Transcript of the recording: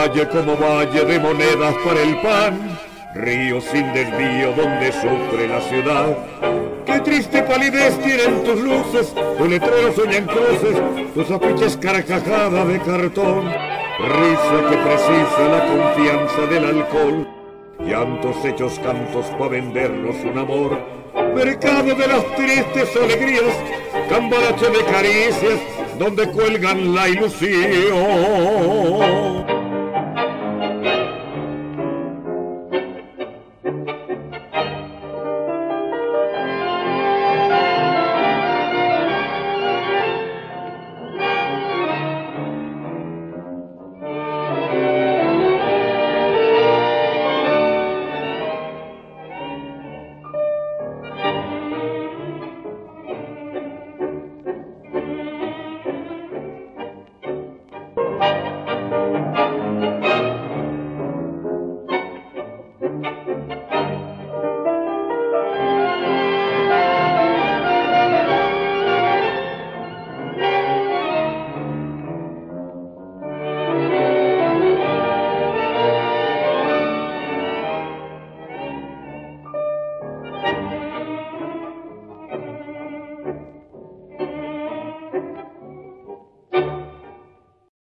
valle como valle de monedas para el pan, río sin desvío donde sufre la ciudad. Qué triste palidez tienen tus luces, tus letreros sueñan cruces, tus afiches carcajada de cartón, risa que precisa la confianza del alcohol, llantos hechos cantos pa' vendernos un amor, mercado de las tristes alegrías, cambalache de caricias donde cuelgan la ilusión.